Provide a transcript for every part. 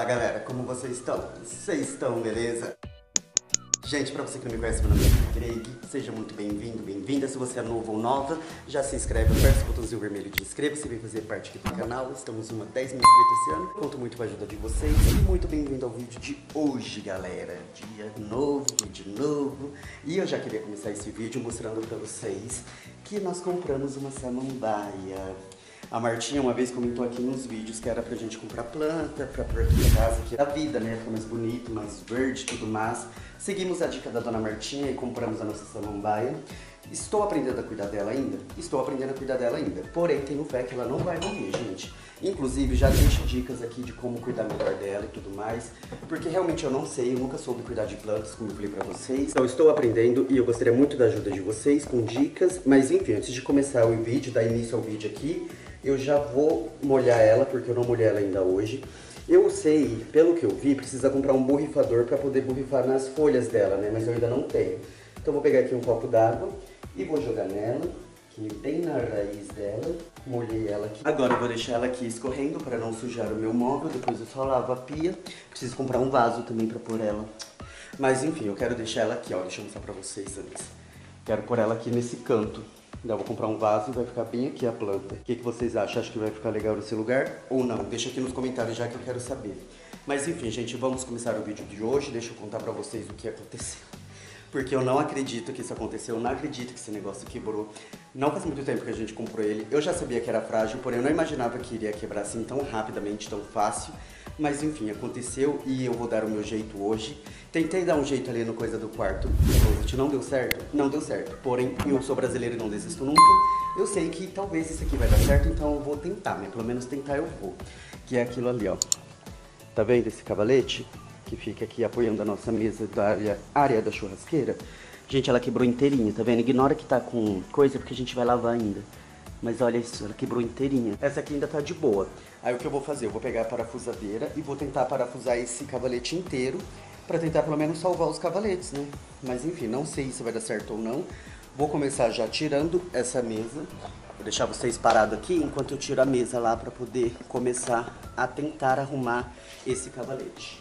galera, como vocês estão? Vocês estão, beleza? Gente, pra você que não me conhece, meu nome é Greg, seja muito bem-vindo, bem-vinda. Se você é novo ou nova, já se inscreve, aperta o botãozinho vermelho de inscreva-se, vem fazer parte aqui do canal. Estamos em 10 mil inscritos esse ano, conto muito com a ajuda de vocês. E muito bem-vindo ao vídeo de hoje, galera. Dia novo, vídeo novo. E eu já queria começar esse vídeo mostrando pra vocês que nós compramos uma samambaia. A Martinha uma vez comentou aqui nos vídeos que era pra gente comprar planta, pra pôr aqui na casa, que é a vida, né? Fica mais bonito, mais verde, tudo mais. Seguimos a dica da dona Martinha e compramos a nossa samambaia. Estou aprendendo a cuidar dela ainda? Estou aprendendo a cuidar dela ainda. Porém, tenho fé que ela não vai morrer, gente. Inclusive, já deixo dicas aqui de como cuidar melhor dela e tudo mais. Porque realmente eu não sei, eu nunca soube cuidar de plantas, como eu falei pra vocês. Então, estou aprendendo e eu gostaria muito da ajuda de vocês com dicas. Mas enfim, antes de começar o vídeo, dar início ao vídeo aqui, eu já vou molhar ela, porque eu não molhei ela ainda hoje. Eu sei, pelo que eu vi, precisa comprar um borrifador para poder borrifar nas folhas dela, né? Mas eu ainda não tenho. Então eu vou pegar aqui um copo d'água e vou jogar nela, que bem na raiz dela. Molhei ela aqui. Agora eu vou deixar ela aqui escorrendo para não sujar o meu móvel. Depois eu só lavo a pia. Preciso comprar um vaso também para pôr ela. Mas enfim, eu quero deixar ela aqui, ó. Deixa eu mostrar para vocês antes. Quero pôr ela aqui nesse canto. Eu vou comprar um vaso e vai ficar bem aqui a planta. O que vocês acham? Acho que vai ficar legal nesse lugar ou não? Deixa aqui nos comentários já que eu quero saber. Mas enfim, gente, vamos começar o vídeo de hoje. Deixa eu contar pra vocês o que aconteceu. Porque eu não acredito que isso aconteceu, eu não acredito que esse negócio quebrou. Não faz muito tempo que a gente comprou ele. Eu já sabia que era frágil, porém eu não imaginava que iria quebrar assim tão rapidamente, tão fácil. Mas enfim, aconteceu e eu vou dar o meu jeito hoje. Tentei dar um jeito ali no coisa do quarto. Não deu certo? Não deu certo. Porém, eu sou brasileiro e não desisto nunca. Eu sei que talvez isso aqui vai dar certo, então eu vou tentar, né? Pelo menos tentar eu vou. Que é aquilo ali, ó. Tá vendo esse cavalete? Que fica aqui apoiando a nossa mesa da área da churrasqueira. Gente, ela quebrou inteirinha, tá vendo? Ignora que tá com coisa, porque a gente vai lavar ainda. Mas olha isso, ela quebrou inteirinha. Essa aqui ainda tá de boa. Aí o que eu vou fazer? Eu vou pegar a parafusadeira e vou tentar parafusar esse cavalete inteiro pra tentar pelo menos salvar os cavaletes, né? Mas enfim, não sei se vai dar certo ou não. Vou começar já tirando essa mesa. Vou deixar vocês parados aqui enquanto eu tiro a mesa lá pra poder começar a tentar arrumar esse cavalete.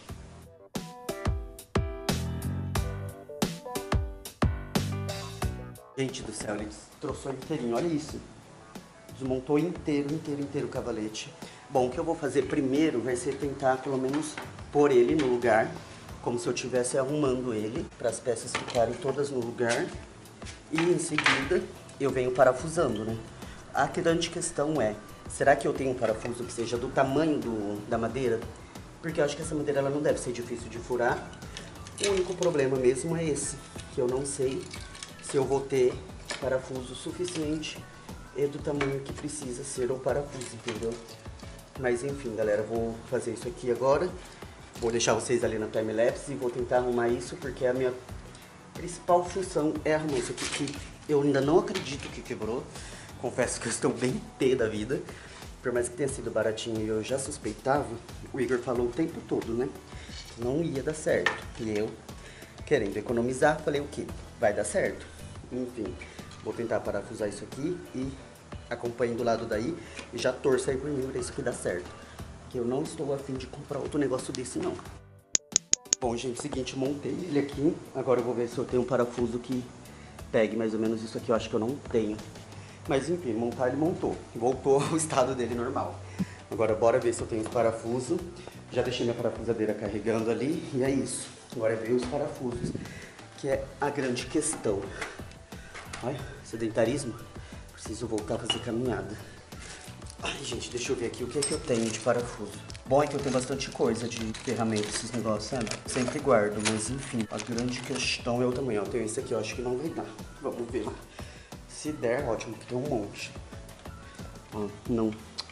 Gente do céu, ele destroçou inteirinho, olha isso. Desmontou inteiro o cavalete. Bom, o que eu vou fazer primeiro vai ser tentar pelo menos pôr ele no lugar, como se eu estivesse arrumando ele, para as peças ficarem todas no lugar. E em seguida eu venho parafusando, né? A grande questão é, será que eu tenho um parafuso que seja do tamanho da madeira? Porque eu acho que essa madeira ela não deve ser difícil de furar. O único problema mesmo é esse, que eu não sei se eu vou ter parafuso suficiente e do tamanho que precisa ser o parafuso, entendeu? Mas enfim, galera, vou fazer isso aqui agora. Vou deixar vocês ali na timelapse e vou tentar arrumar isso, porque a minha principal função é arrumar isso aqui, que eu ainda não acredito que quebrou. Confesso que eu estou bem pé da vida. Por mais que tenha sido baratinho e eu já suspeitava, o Igor falou o tempo todo, né? Que não ia dar certo. E eu, querendo economizar, falei o quê? Vai dar certo. Enfim, vou tentar parafusar isso aqui e acompanhe do lado daí e já torça aí por mim pra isso aqui dar certo. Que eu não estou a fim de comprar outro negócio desse não. Bom, gente, seguinte, montei ele aqui. Agora eu vou ver se eu tenho um parafuso que pegue mais ou menos isso aqui. Eu acho que eu não tenho. Mas enfim, montar ele montou. Voltou ao estado dele normal. Agora bora ver se eu tenho esse parafuso. Já deixei minha parafusadeira carregando ali e é isso. Agora é ver os parafusos, que é a grande questão. Olha, sedentarismo. Preciso voltar a fazer caminhada. Ai, gente, deixa eu ver aqui o que é que eu tenho de parafuso. Bom é que eu tenho bastante coisa de ferramenta, esses negócios, sabe? Sempre guardo, mas enfim. A grande questão é o tamanho. Eu tenho esse aqui, eu acho que não vai dar. Vamos ver. Se der, ótimo, que tem um monte. Ó, não.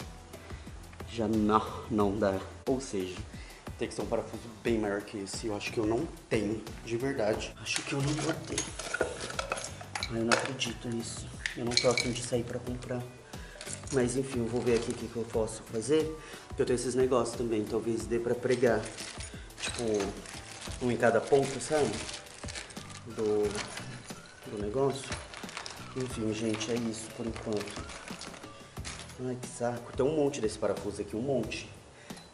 Já não dá. Ou seja, tem que ser um parafuso bem maior que esse. Eu acho que eu não tenho, de verdade. Acho que eu não vou ter. Eu não acredito nisso. Eu não tô a fim de sair pra comprar. Mas enfim, eu vou ver aqui o que eu posso fazer. Porque eu tenho esses negócios também, talvez dê pra pregar. Tipo, um em cada ponta, sabe? Do negócio. Enfim, gente, é isso por enquanto. Ai, que saco. Tem um monte desse parafuso aqui, um monte.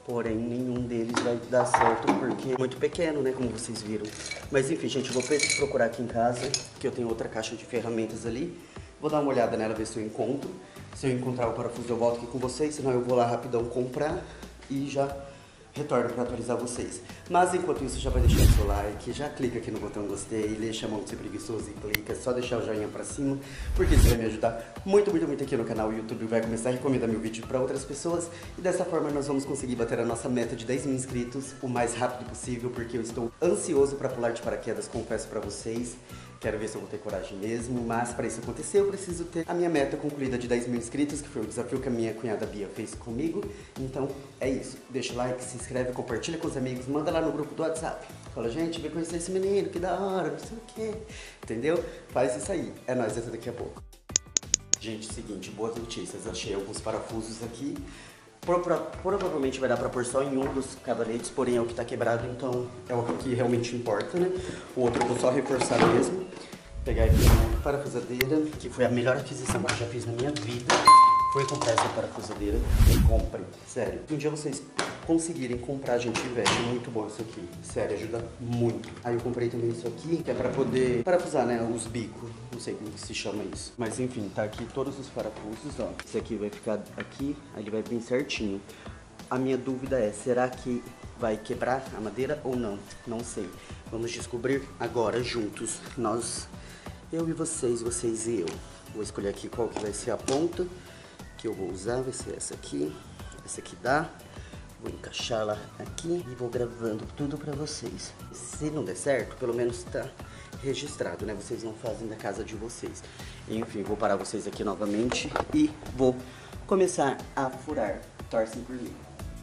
Porém, nenhum deles vai dar certo porque é muito pequeno, né? Como vocês viram. Mas enfim, gente, eu vou procurar aqui em casa, que eu tenho outra caixa de ferramentas ali. Vou dar uma olhada nela, ver se eu encontro. Se eu encontrar o parafuso, eu volto aqui com vocês. Senão eu vou lá rapidão comprar e já retorno para atualizar vocês. Mas enquanto isso, já vai deixar o seu like, já clica aqui no botão gostei, deixa a mão de ser preguiçoso e clica, só deixar o joinha pra cima, porque isso vai me ajudar muito, muito, muito aqui no canal. O YouTube vai começar a recomendar meu vídeo para outras pessoas e dessa forma nós vamos conseguir bater a nossa meta de 10 mil inscritos o mais rápido possível, porque eu estou ansioso para pular de paraquedas, confesso para vocês. Quero ver se eu vou ter coragem mesmo, mas para isso acontecer eu preciso ter a minha meta concluída de 10 mil inscritos, que foi o desafio que a minha cunhada Bia fez comigo. Então é isso, deixa o like, se inscreve, compartilha com os amigos, manda lá no grupo do WhatsApp. Fala, gente, vem conhecer esse menino, que da hora, não sei o quê. Entendeu? Faz isso aí, é nóis, até daqui a pouco. Gente, seguinte, boas notícias, achei alguns parafusos aqui. Provavelmente vai dar pra pôr só em um dos cavaletes, porém é o que tá quebrado, então é o que realmente importa, né? O outro eu vou só reforçar mesmo. Pegar aqui uma parafusadeira, que foi a melhor aquisição que eu já fiz na minha vida. Foi comprar essa parafusadeira. Comprem, sério. Se um dia vocês conseguirem comprar, gente, investe. É muito bom isso aqui. Sério, ajuda muito. Aí eu comprei também isso aqui, que é pra poder parafusar, né, os bicos. Não sei como que se chama isso. Mas enfim, tá aqui todos os parafusos, ó. Esse aqui vai ficar aqui, aí ele vai bem certinho. A minha dúvida é, será que vai quebrar a madeira ou não? Não sei. Vamos descobrir agora juntos. Eu e vocês, vocês e eu. Vou escolher aqui qual que vai ser a ponta que eu vou usar, vai ser essa aqui. Essa aqui dá. Vou encaixá-la aqui e vou gravando tudo pra vocês. Se não der certo, pelo menos tá registrado, né? Vocês não fazem da casa de vocês. Enfim, vou parar vocês aqui novamente e vou começar a furar. Torcem por mim.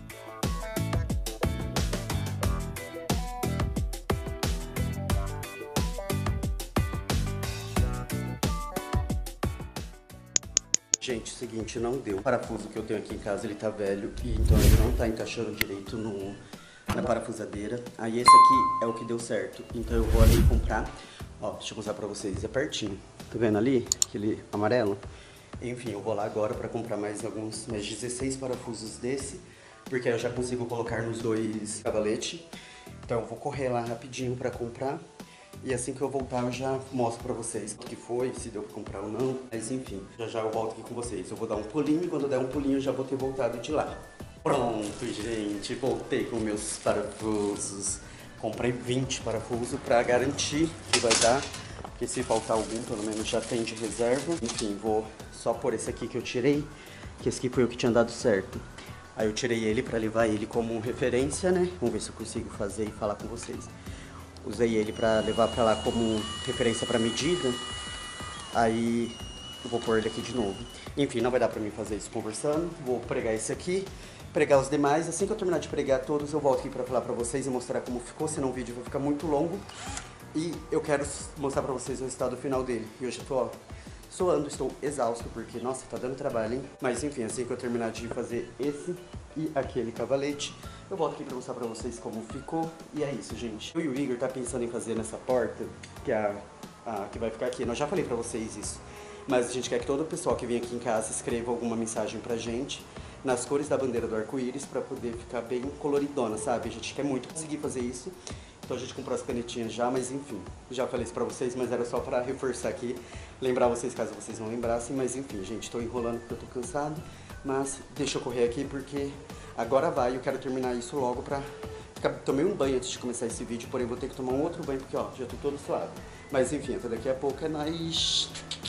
Gente, é o seguinte, não deu. O parafuso que eu tenho aqui em casa, ele tá velho e então ele não tá encaixando direito na parafusadeira. Aí esse aqui é o que deu certo. Então eu vou ali comprar. Ó, deixa eu mostrar pra vocês, é pertinho. Tá vendo ali? Aquele amarelo? Enfim, eu vou lá agora pra comprar mais 16 parafusos desse, porque aí eu já consigo colocar nos dois cavaletes. Então eu vou correr lá rapidinho pra comprar. E assim que eu voltar eu já mostro pra vocês o que foi, se deu pra comprar ou não. Mas enfim, já eu volto aqui com vocês. Eu vou dar um pulinho e quando der um pulinho eu já vou ter voltado de lá. Pronto, gente, voltei com meus parafusos. Comprei 20 parafusos pra garantir que vai dar. Porque se faltar algum, pelo menos já tem de reserva. Enfim, vou só pôr esse aqui que eu tirei, que esse aqui foi o que tinha dado certo. Aí eu tirei ele pra levar ele como referência, né? Vamos ver se eu consigo fazer e falar com vocês. Usei ele pra levar pra lá como referência pra medida. Aí eu vou pôr ele aqui de novo. Enfim, não vai dar pra mim fazer isso conversando. Vou pregar esse aqui, pregar os demais. Assim que eu terminar de pregar todos, eu volto aqui pra falar pra vocês e mostrar como ficou. Senão o vídeo vai ficar muito longo. E eu quero mostrar pra vocês o resultado final dele. E hoje eu tô, ó, suando, estou exausto, porque, nossa, tá dando trabalho, hein? Mas enfim, assim que eu terminar de fazer esse e aquele cavalete, eu volto aqui pra mostrar pra vocês como ficou. E é isso, gente. Eu e o Igor tá pensando em fazer nessa porta, que é que vai ficar aqui. Eu já falei pra vocês isso. Mas a gente quer que todo o pessoal que vem aqui em casa escreva alguma mensagem pra gente nas cores da bandeira do arco-íris pra poder ficar bem coloridona, sabe? A gente quer muito conseguir fazer isso. Então a gente comprou as canetinhas já, mas enfim, já falei isso pra vocês, mas era só pra reforçar aqui, lembrar vocês caso vocês não lembrassem, mas enfim, gente, tô enrolando porque eu tô cansado, mas deixa eu correr aqui porque agora vai, eu quero terminar isso logo pra... Tomei um banho antes de começar esse vídeo, porém vou ter que tomar um outro banho porque, ó, já tô todo suave. Mas enfim, até daqui a pouco é nóis.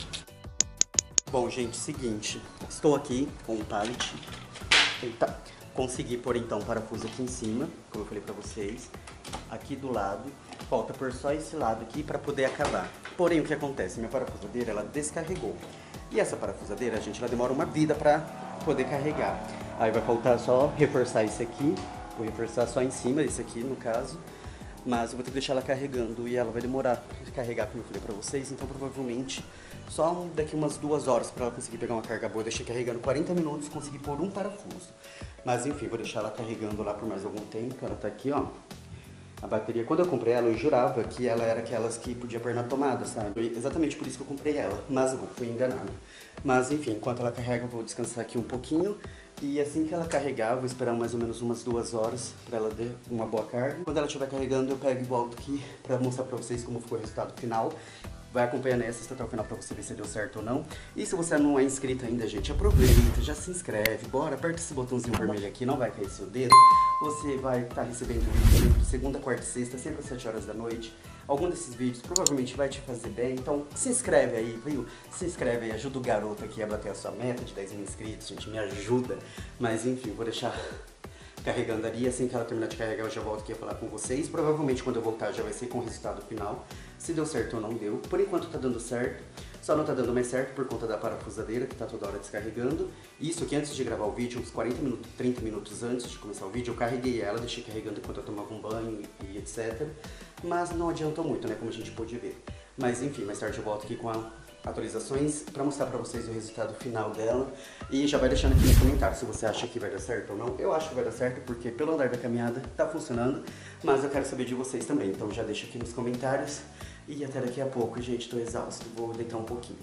Bom, gente, seguinte, estou aqui com o pallet. Eita, consegui pôr então o parafuso aqui em cima, como eu falei pra vocês. Aqui do lado, falta por só esse lado aqui para poder acabar. Porém, o que acontece? Minha parafusadeira, ela descarregou. E essa parafusadeira, gente, ela demora uma vida para poder carregar. Aí vai faltar só reforçar esse aqui. Vou reforçar só em cima, esse aqui no caso. Mas eu vou ter que deixar ela carregando e ela vai demorar para carregar, como eu falei para vocês. Então, provavelmente, só daqui umas 2 horas para ela conseguir pegar uma carga boa. Eu deixei carregando 40 minutos, consegui pôr um parafuso. Mas enfim, vou deixar ela carregando lá por mais algum tempo. Ela tá aqui, ó. A bateria, quando eu comprei ela, eu jurava que ela era aquelas que podia pôr na tomada, sabe? Foi exatamente por isso que eu comprei ela, mas eu fui enganado. Mas enfim, enquanto ela carrega, eu vou descansar aqui um pouquinho E assim que ela carregar, vou esperar mais ou menos umas 2 horas pra ela ter uma boa carga. Quando ela estiver carregando, eu pego e volto aqui pra mostrar pra vocês como ficou o resultado final. Vai acompanhando essa até o final pra você ver se deu certo ou não. E se você não é inscrito ainda, gente, aproveita, já se inscreve, bora, aperta esse botãozinho vermelho aqui, não vai cair seu dedo. Você vai estar recebendo vídeo sempre segunda, quarta e sexta, sempre às 7 horas da noite. Algum desses vídeos provavelmente vai te fazer bem, então se inscreve aí, viu? Se inscreve aí, ajuda o garoto aqui a bater a sua meta de 10 mil inscritos, gente, me ajuda. Mas enfim, vou deixar carregando ali, assim que ela terminar de carregar eu já volto aqui a falar com vocês. Provavelmente quando eu voltar já vai ser com o resultado final, se deu certo ou não deu. Por enquanto tá dando certo, só não tá dando mais certo por conta da parafusadeira que tá toda hora descarregando. Isso que antes de gravar o vídeo, uns 40 minutos, 30 minutos antes de começar o vídeo, eu carreguei ela, deixei carregando enquanto eu tomava um banho e etc. Mas não adiantou muito, né, como a gente pôde ver. Mas enfim, mais tarde eu volto aqui com atualizações para mostrar para vocês o resultado final dela. E já vai deixando aqui nos comentários se você acha que vai dar certo ou não. Eu acho que vai dar certo porque pelo andar da caminhada tá funcionando, mas eu quero saber de vocês também. Então já deixa aqui nos comentários e até daqui a pouco, gente, tô exausto, vou deitar um pouquinho.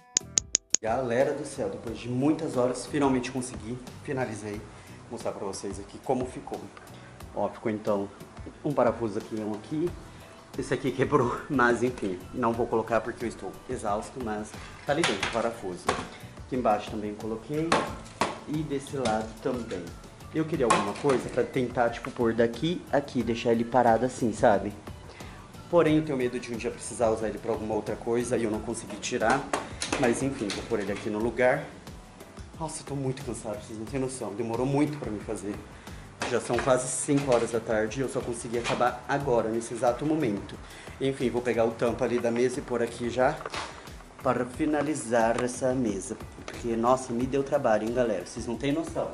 Galera do céu, depois de muitas horas, finalmente consegui, finalizei, mostrar para vocês aqui como ficou. Ó, ficou então um parafuso aqui, um aqui. Esse aqui quebrou, mas enfim, não vou colocar porque eu estou exausto, mas tá ali dentro o parafuso. Aqui embaixo também coloquei e desse lado também. Eu queria alguma coisa pra tentar, tipo, pôr daqui aqui, deixar ele parado assim, sabe? Porém, eu tenho medo de um dia precisar usar ele pra alguma outra coisa e eu não conseguir tirar. Mas enfim, vou pôr ele aqui no lugar. Nossa, eu tô muito cansado, vocês não têm noção. Demorou muito pra me fazer. Já são quase 5 horas da tarde e eu só consegui acabar agora, nesse exato momento. Enfim, vou pegar o tampo ali da mesa e pôr aqui já para finalizar essa mesa. Porque, nossa, me deu trabalho, hein, galera? Vocês não têm noção.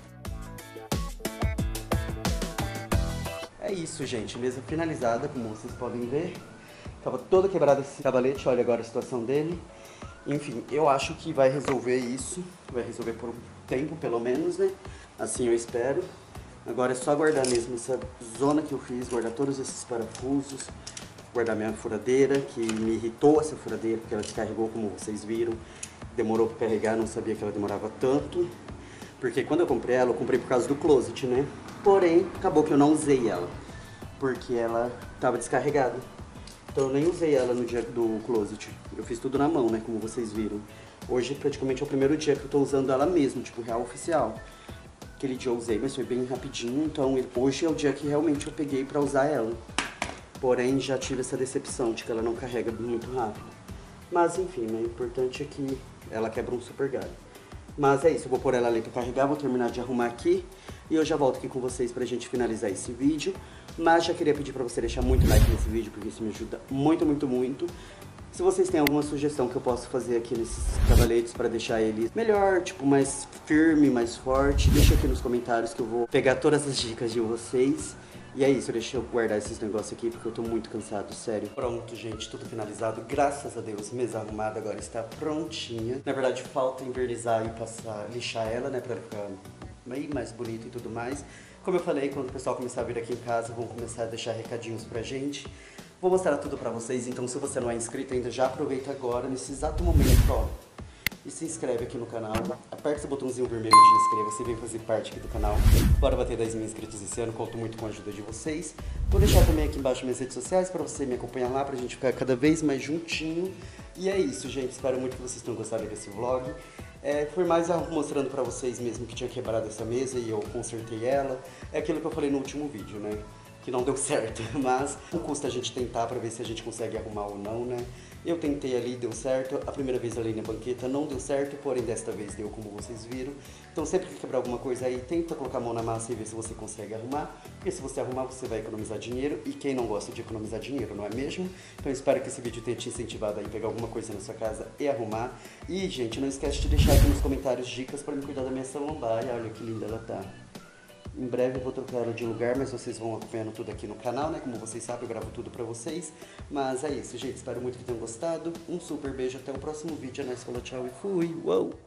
É isso, gente. Mesa finalizada, como vocês podem ver. Tava toda quebrada esse cavalete, olha agora a situação dele. Enfim, eu acho que vai resolver isso. Vai resolver por um tempo, pelo menos, né? Assim eu espero. Agora é só guardar mesmo essa zona que eu fiz, guardar todos esses parafusos, guardar minha furadeira, que me irritou essa furadeira, porque ela descarregou, como vocês viram. Demorou para carregar, não sabia que ela demorava tanto. Porque quando eu comprei ela, eu comprei por causa do closet, né? Porém, acabou que eu não usei ela, porque ela estava descarregada. Então eu nem usei ela no dia do closet. Eu fiz tudo na mão, né, como vocês viram. Hoje praticamente é o primeiro dia que eu tô usando ela mesmo, tipo, real oficial. Aquele dia eu usei, mas foi bem rapidinho, então hoje é o dia que realmente eu peguei pra usar ela. Porém, já tive essa decepção de que ela não carrega muito rápido. Mas enfim, né, o importante é que ela quebra um super galho. Mas é isso, eu vou pôr ela ali pra carregar, vou terminar de arrumar aqui. E eu já volto aqui com vocês pra gente finalizar esse vídeo. Mas já queria pedir pra você deixar muito like nesse vídeo, porque isso me ajuda muito, muito, muito. Se vocês têm alguma sugestão que eu posso fazer aqui nesses cavaletes para deixar eles melhor, tipo, mais firme, mais forte, deixa aqui nos comentários que eu vou pegar todas as dicas de vocês. E é isso, deixa eu guardar esses negócios aqui porque eu tô muito cansado, sério. Pronto, gente, tudo finalizado, graças a Deus, mesa arrumada agora está prontinha. Na verdade, falta invernizar e passar, lixar ela, né, pra ela ficar bem mais bonita e tudo mais. Como eu falei, quando o pessoal começar a vir aqui em casa, vão começar a deixar recadinhos pra gente. Vou mostrar tudo pra vocês, então se você não é inscrito ainda, já aproveita agora, nesse exato momento, ó. E se inscreve aqui no canal, aperta esse botãozinho vermelho de inscreva-se e vem fazer parte aqui do canal. Bora bater 10 mil inscritos esse ano, conto muito com a ajuda de vocês. Vou deixar também aqui embaixo minhas redes sociais pra você me acompanhar lá, pra gente ficar cada vez mais juntinho. E é isso, gente, espero muito que vocês tenham gostado desse vlog. Foi mais mostrando pra vocês mesmo que tinha quebrado essa mesa e eu consertei ela. É aquilo que eu falei no último vídeo, né? Que não deu certo, mas não custa a gente tentar pra ver se a gente consegue arrumar ou não, né? Eu tentei ali, deu certo. A primeira vez ali na banqueta não deu certo, porém desta vez deu, como vocês viram. Então sempre que quebrar alguma coisa aí, tenta colocar a mão na massa e ver se você consegue arrumar. Porque se você arrumar, você vai economizar dinheiro. E quem não gosta de economizar dinheiro, não é mesmo? Então espero que esse vídeo tenha te incentivado a ir pegar alguma coisa na sua casa e arrumar. E, gente, não esquece de deixar aqui nos comentários dicas pra me cuidar da minha samambaia. Olha que linda ela tá. Em breve eu vou trocar ela de lugar, mas vocês vão acompanhando tudo aqui no canal, né? Como vocês sabem, eu gravo tudo pra vocês. Mas é isso, gente. Espero muito que tenham gostado. Um super beijo. Até o próximo vídeo. É nóis, falou, tchau e fui. Uou!